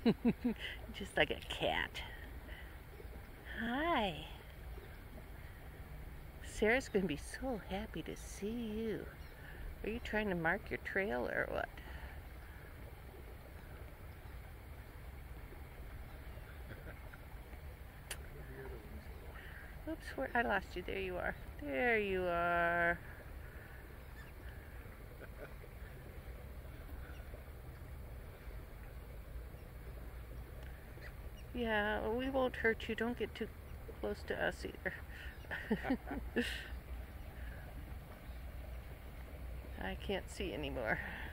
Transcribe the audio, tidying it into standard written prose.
Just like a cat. Hi. Sarah's going to be so happy to see you. Are you trying to mark your trail or what? Oops, where I lost you. There you are. There you are. Yeah, we won't hurt you. Don't get too close to us either. I can't see anymore.